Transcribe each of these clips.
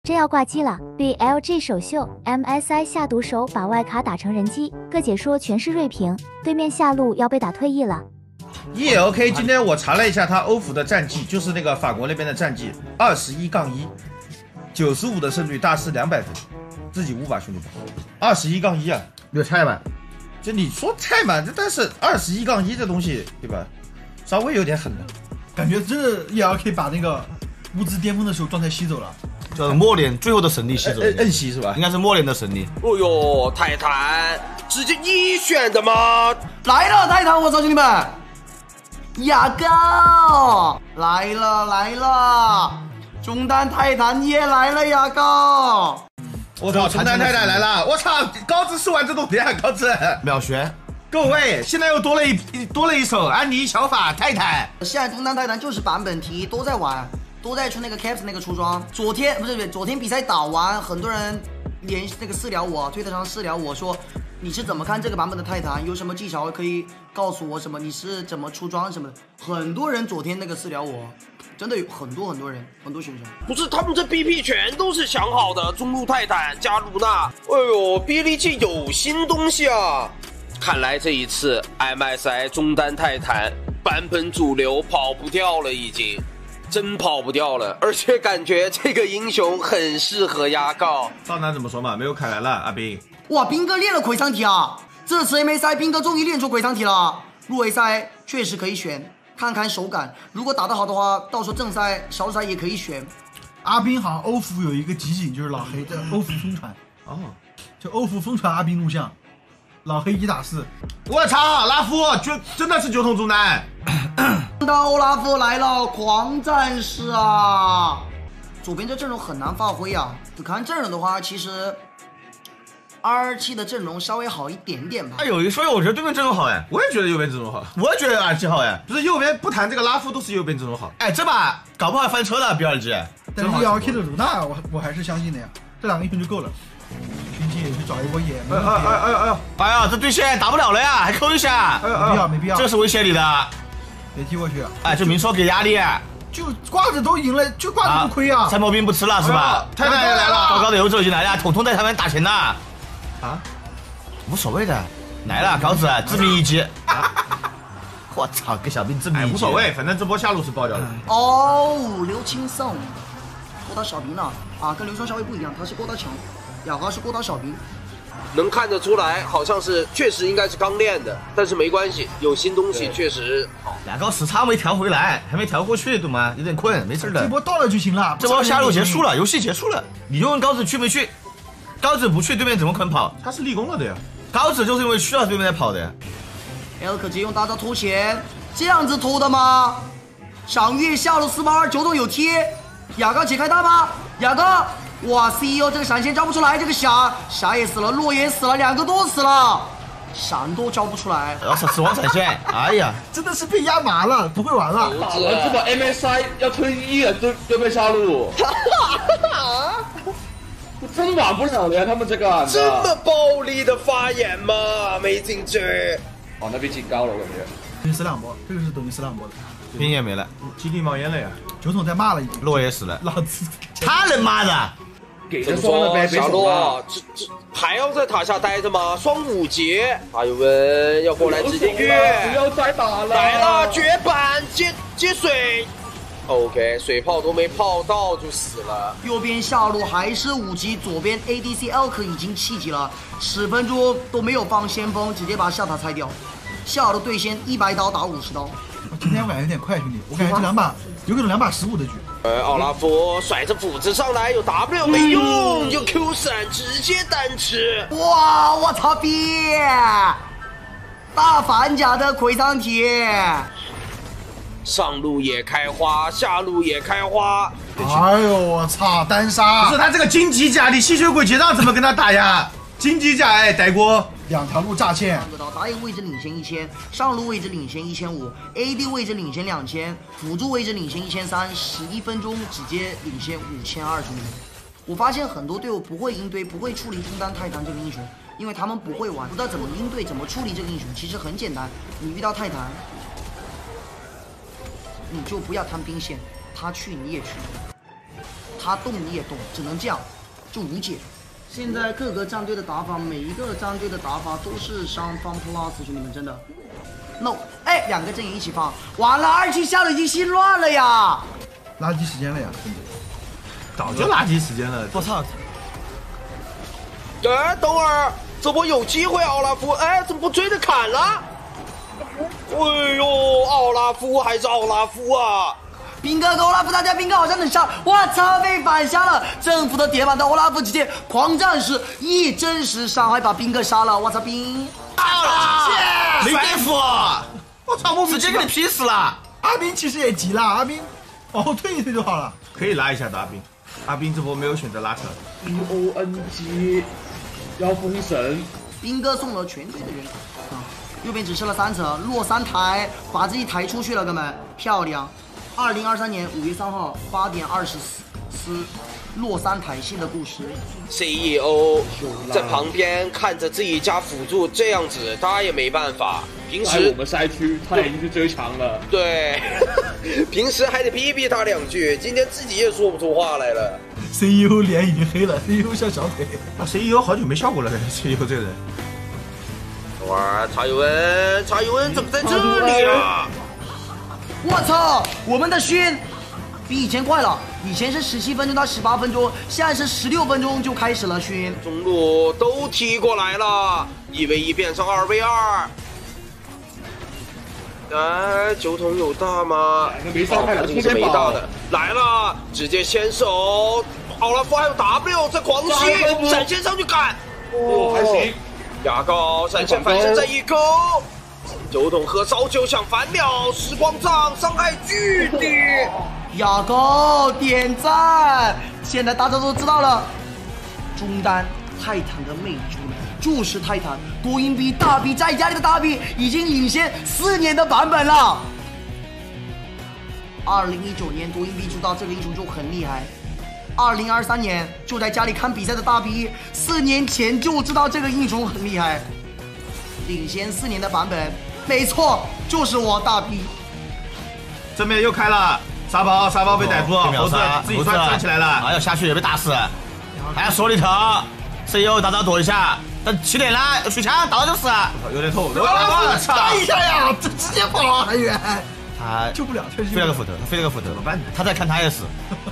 真要挂机了！对 LG 首秀 MSI 下毒手把外卡打成人机，各解说全是锐评，对面下路要被打退役了。 ELK 今天我查了一下他欧服的战绩，就是那个法国那边的战绩，21-1，95的胜率，大师200分，自己5把兄弟们，21-1啊， 有菜吧？ 就你说菜嘛，但是21-1这东西对吧，稍微有点狠的， 感觉真的 ELK 把那个物资巅峰的时候状态吸走了。 叫末年最后的胜利吸走， 摁吸是吧？ 应该是末年的胜利。 哦哟，泰坦，直接你选的吗？ 来了，泰坦，我操兄弟们！牙膏来了，中单泰坦也来了，牙膏。 我操，中单泰坦来了！我操，高子是玩这种的呀，高子秒旋。 各位，现在又多了一手安妮小法泰坦。 现在中单泰坦就是版本题都在玩。都在出那个 Caps 那个出装，昨天比赛打完，很多人那个私聊我，推特上私聊我说你是怎么看这个版本的泰坦，有什么技巧可以告诉我什么？你是怎么出装什么的？很多人昨天那个私聊我，真的有很多人，很多选手。 不是，他们这 BP 全都是想好的，中路泰坦加卢娜。哎呦，霹雳界有新东西啊！看来这一次 MSI 中单泰坦版本主流跑不掉了，已经。真跑不掉了，而且感觉这个英雄很适合压告。 少男怎么说嘛？没有凯莱了，阿斌。 哇，斌哥练了魁苍体啊！这次 MSI 斌哥终于练出魁苍体了。入围赛确实可以选，看看手感。如果打得好的话，到时候正赛、小组赛也可以选。 阿斌好像欧服有一个集锦，就是老黑的欧服疯传。哦，就欧服疯传阿斌录像，老黑1打4。 我操，拉夫真的是9筒中单。 到欧拉夫来了，狂战士啊！左边这阵容很难发挥啊。你看阵容的话，其实27的阵容稍微好一点点吧。 哎，有一说一，我觉得对面阵容好哎， 我也觉得右边阵容好， 我也觉得27好哎， 不是右边不谈这个拉夫都是右边阵容好。 哎，这把搞不好翻车了 B2G。 但是 ELK 的卢娜，我还是相信的呀，这2个英雄就够了。群姐也去找一波野。 哎呀，这对线打不了了呀，还扣一下。 没必要， 这是威胁你的。 别踢过去啊！ 哎，就明说给压力， 就挂子都赢了，就挂子不亏啊！ 参谋兵不吃了是吧？ 泰坦也来了， 高高的游走已经来了，统统在他们打钱呢。 啊， 无所谓的，来了，高子致命一击。我操，给小兵致命一击， 无所谓，反正这波下路是爆掉了。 哦，刘青颂，郭打小兵呢？啊，跟刘双稍微不一样，他是郭打强，雅华是郭打小兵。 能看得出来，好像是确实应该是刚练的，但是没关系，有新东西确实好。 两个时差没调回来，还没调过去，懂吗？有点困，没事的。 这波到了就行了， 这波下路结束了，游戏结束了。你就问高子去没去？高子不去，对面怎么可能跑？ 他是立功了的呀。 高子就是因为需要对面在跑的呀。 L 可直接用大招偷钱，这样子偷的吗？赏月下路482，九筒有贴，雅刚解开他吗？雅刚。哇 ，CEO 这个闪现招不出来，这个霞也死了，洛也死了，2个都死了，闪都招不出来。 死亡闪现，哎呀， 真的是被压麻了，不会玩了。 打了这把 MSI 要退役了，对面下路，真玩不了了呀，他们这个这么暴力的发言吗？没进去。 哦，那边进高了，我感觉。 等于死2波，这个是等于死2波的。 兵也没了， 基地冒烟了呀。 9筒在骂了已经。 洛也死了， 老子他能骂的。 给着双了呗， 小洛，这还要在塔下待着吗？双5节，还有人要过来直接越， 不要再打了， 来了绝版接水 ，OK， 水炮都没泡到就死了。 右边下路还是5级，左边 ADC Elk 已经7级了，10分钟都没有放先锋，直接把下塔拆掉。下路对线100刀打50刀。 今天我感觉有点快，兄弟，我感觉这2把有可能2把15的局。 奥拉夫甩着斧子上来，有 W 没用，有 Q 闪直接单吃。 哇，我操逼！大反甲的魁苍体， 上路也开花，下路也开花。 哎呦我操，单杀！ 不是他这个荆棘甲，你吸血鬼结账怎么跟他打呀？荆棘甲哎，逮锅。 2条路炸线， 打野位置领先1000，上路位置领先1500，AD 位置领先2000，辅助位置领先1300，11分钟直接领先5200。我发现很多队友不会应对，不会处理中单泰坦这个英雄，因为他们不会玩，不知道怎么应对，怎么处理这个英雄。其实很简单，你遇到泰坦，你就不要贪兵线，他去你也去。 他动你也动，只能这样，就无解。现在各个战队的打法，每一个战队的打法都是双方 plus， 兄弟们真的。no， 哎，两个阵营一起放，完了，2期下路已经心乱了呀， 垃圾时间了呀，真的。 早就垃圾时间了，我操！ 哎，等会儿，这波有机会，奥拉夫，哎，怎么不追着砍了？哎呦，奥拉夫还是奥拉夫啊！ 兵哥跟欧拉夫大家，兵哥好像能杀，我操，被反杀了！政府的铁板的欧拉夫直接狂战士一真实伤害把兵哥杀了，我操，兵！ 没对付， 我操， 直接给你劈死了。 阿斌其实也急了，阿斌往后退一退就好了。 可以拉一下的阿斌，阿斌这波没有选择拉扯。 UONG 要封神， 兵哥送了全队的人啊，右边只吃了3层，落3台，把自己抬出去了，哥们，漂亮。2023年5月3号8点24，落3台戏的故事。 CEO 在旁边看着自己家辅助这样子，他也没办法。平时我们赛区他已经是最强了， 对，平时还得逼逼他2句，今天自己也说不出话来了。 CEO 脸已经黑了 ，CEO 像小腿。 CEO 好久没笑过了 ，CEO 这个人。 哇，查尤恩怎么在这里啊？ 我操，我们的勋比以前快了，以前是17分钟到18分钟，现在是16分钟就开始了。勋中路都踢过来了，1v1变成2v2。哎，酒桶有大吗？ 没上肯定是没大的。来了，直接牵手，奥拉夫还有 W 在狂吸，闪现上去赶。 哦，还行。 牙膏闪现反身再一勾。酒桶和烧酒想反秒，时光杖伤害巨低。 牙膏点赞！现在大家都知道了，中单泰坦的魅族就是泰坦，多音比大比在家里的大比已经领先4年的版本了。2019年多音比知道这个英雄就很厉害，2023年就在家里看比赛的大比4年前就知道这个英雄很厉害，领先4年的版本。没错，就是我大 B。 正面又开了，沙包被逮住，猴子自己转起来了，哎呀下去也被打死，还要说里头 ，CEO 打躲一下，等起点了，水枪打到就是，有点痛， 我操！打一下呀，这直接跑了很远， 他救不了，确实飞了个斧头，怎么办？他在看他也死。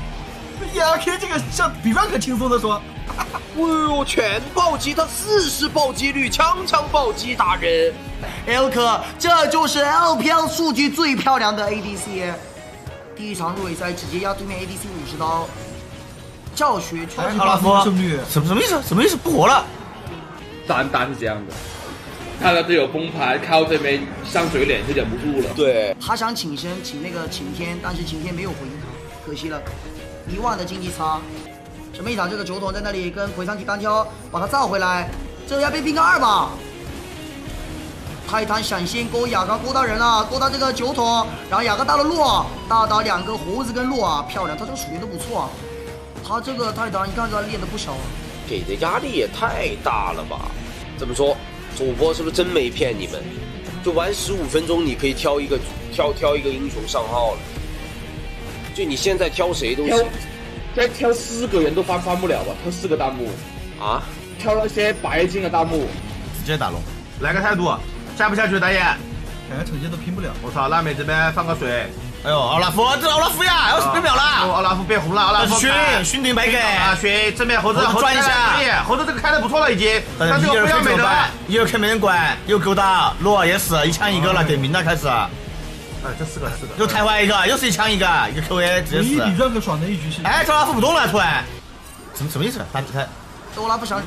ELK 这个像比 rank 轻松的说。 哎呦，全暴击，他40暴击率，枪暴击打人。 L 克，这就是 LPL 数据最漂亮的 ADC。第一场入围赛直接压对面 ADC50刀，教学全是奥拉夫胜率，什么意思？什么意思？不活了？ 单是这样的，看到队友崩盘，看到这边上嘴脸就忍不住了。 对， 他想请那个晴天，但是晴天没有回应他，可惜了，1万的经济差。什么一场这个酒桶在那里跟魁山体单挑，把他造回来，这要被兵哥2吧。泰坦闪现勾雅高勾到人了，勾到这个酒桶，然后雅高到了洛，大打2个猴子跟洛啊，漂亮，他这个属性都不错啊。他这个泰坦你看他练的不小啊， 给的压力也太大了吧？这么说，主播是不是真没骗你们？就玩15分钟，你可以挑一个英雄上号了。就你现在挑谁都行。 再挑4个人都翻不了吧？挑4个弹幕啊？ 挑那些白金的弹幕， 直接打龙，来个态度，下不下去，大爷？ 感觉成绩都拼不了。 我操，拉美这边放个水。哎呦，奥拉夫，这奥拉夫呀，20秒了。奥拉夫变红了，奥拉夫勋顶白给啊，勋正面猴子转一下，猴子这个开的不错了已经，但这个不要美的，ELK没人管，又勾到洛也是1枪1个了，给命了开始。哎，这4个，又抬回一个，又是1枪1个，一个 QA 直接死。 比rank爽的一局是。 哎，这奥拉夫不动了，突然，什么意思？他欧拉夫想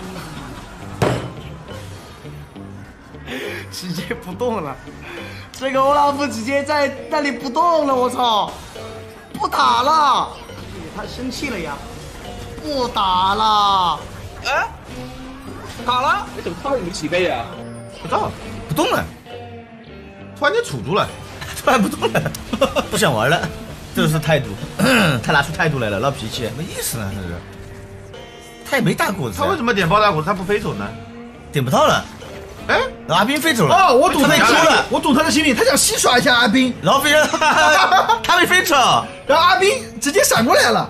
直接不动了，这个欧拉夫直接在那里不动了，我操，不打了，也太生气了呀，不打了， 哎，打了， 你怎么突然起飞啊？ 不知道，不动了，突然间杵住了。突然不动了，不想玩了，这就是态度，他拿出态度来了，闹脾气，没意思呢，这是。他也没大果子，他为什么点爆大果子？他不飞走呢？点不到了。哎，阿斌飞走了。 哦，我懂他了，我懂他的心理，他想戏耍一下阿斌， 然后飞人，他没飞走， 然后阿斌直接闪过来了。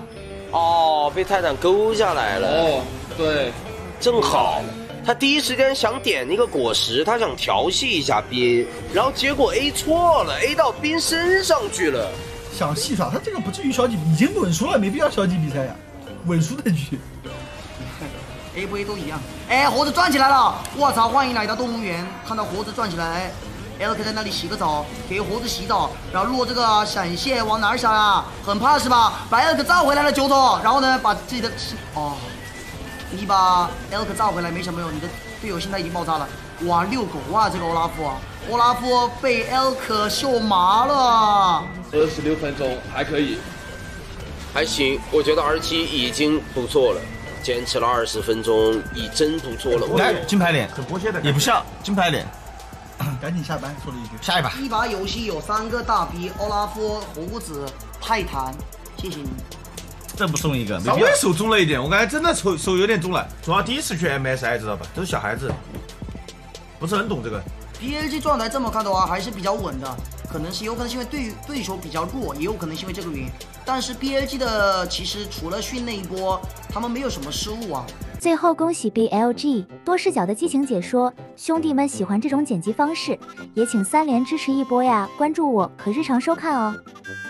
哦，被泰坦勾下来了。 哦，对， 正好。他第一时间想点那个果实，他想调戏一下冰，然后结果 A 错了 ，A 到冰身上去了。 想戏耍他这个不至于小几，已经稳输了，没必要小几比赛呀，稳输的局。 A 不 A 都一样。哎，盒子转起来了！我操，欢迎来到动物园。看到盒子转起来 ，L 在那里洗个澡，给盒子洗澡，然后落这个闪现往哪儿闪啊？很怕是吧？把 L 召回来了，九头，然后呢，把自己的你把 L 召回来没什么用，你的队友现在已经爆炸了。哇，遛狗啊，这个欧拉夫啊，欧拉夫被 L 秀麻了。 26分钟还可以， 还行，我觉得R7已经不错了，坚持了20分钟，已真不错了。 来，金牌脸， 很剥削的， 也不像金牌脸。 赶紧下班，说了一句。 下一把。 一把游戏有3个大 B， 欧拉夫、胡子、泰坦，谢谢你。 这不送一个， 稍微手重了一点，我感觉真的手有点重了。主要第一次去 MSI 知道吧，都是小孩子，不是很懂这个。 PLG 状态这么看的话还是比较稳的，可能是有可能是因为对手比较弱，也有可能是因为这个原因。但是 PLG 的其实除了训那一波，他们没有什么失误啊。 最后恭喜 BLG 多视角的激情解说，兄弟们喜欢这种剪辑方式，也请3连支持一波呀！关注我，可日常收看哦。